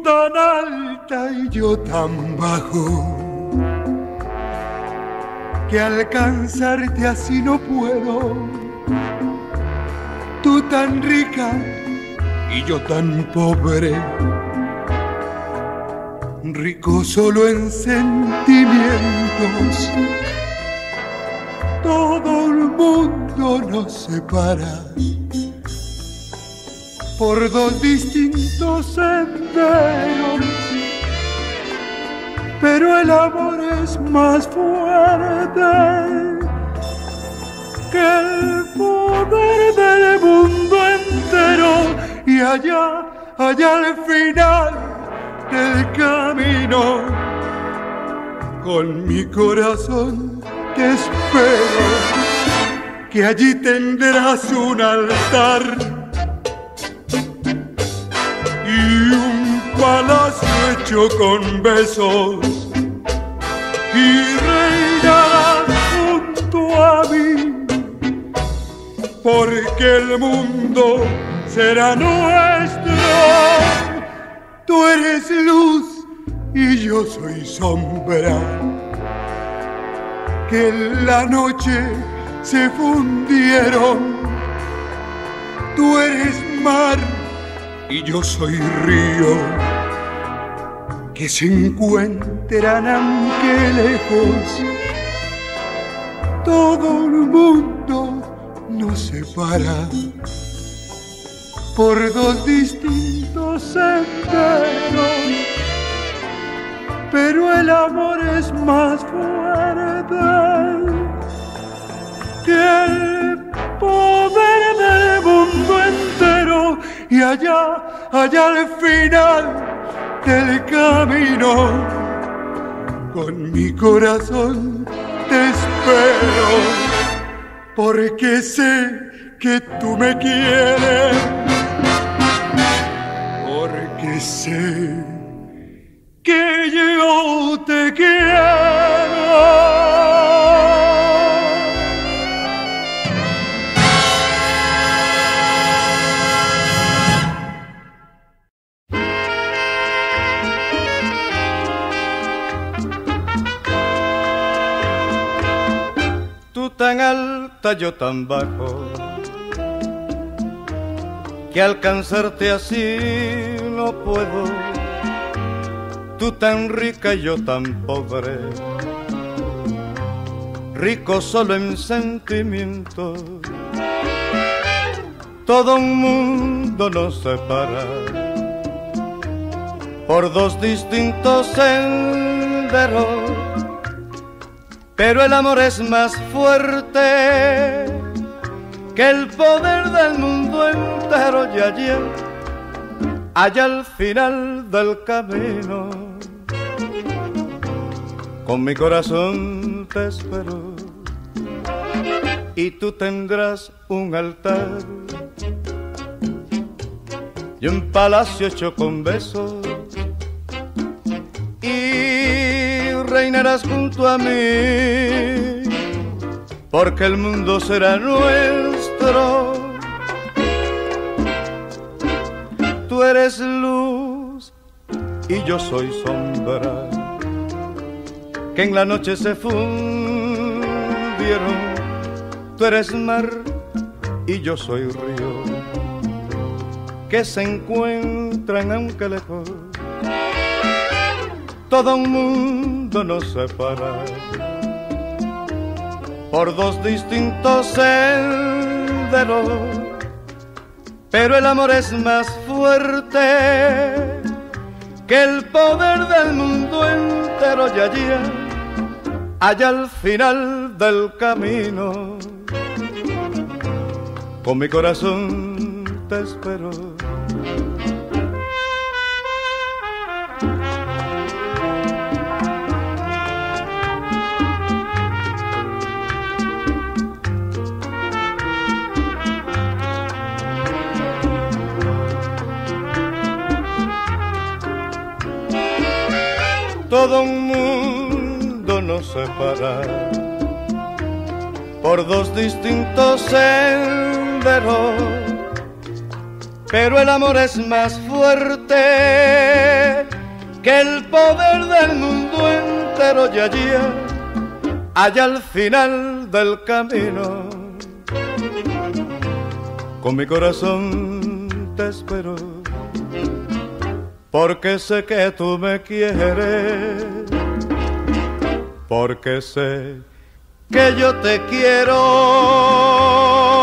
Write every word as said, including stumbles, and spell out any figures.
tan alta y yo tan bajo, que alcanzarte así no puedo. Tú tan rica y yo tan pobre, rico solo en sentimientos. Todo el mundo nos separa por dos distintos senderos, pero el amor es más fuerte que el poder del mundo entero. Y allá, allá al final del camino, con mi corazón te espero, que allí tendrás un altar y un palacio hecho con besos, y reinarás junto a mí, porque el mundo será nuestro. Tú eres luz y yo soy sombra, que en la noche se fundieron. Tú eres mar y yo soy río, que se encuentran aunque lejos. Todo el mundo nos separa por dos distintos senderos, pero el amor es más fuerte que el poder del mundo entero. Y allá, allá al final del camino, con mi corazón te espero, porque sé que tú me quieres, porque sé que yo te quiero. Tú tan alta, yo tan bajo, que alcanzarte así no puedo. Tú tan rica y yo tan pobre, rico solo en sentimientos. Todo un mundo nos separa por dos distintos senderos, pero el amor es más fuerte que el poder del mundo entero. Y allí, allá al final del camino, con mi corazón te espero, y tú tendrás un altar y un palacio hecho con besos, y reinarás junto a mí, porque el mundo será nuestro. Tú eres luz y yo soy sombra, que en la noche se fundieron. Tú eres mar y yo soy río, que se encuentran aunque lejos. Todo un mundo nos separa por dos distintos senderos, pero el amor es más fuerte que el poder del mundo entero. Y allí, allá al final del camino, con mi corazón te espero. Todo un mundo nos separa por dos distintos senderos, pero el amor es más fuerte que el poder del mundo entero. Y allí, allá al final del camino, con mi corazón te espero, porque sé que tú me quieres, porque sé que yo te quiero.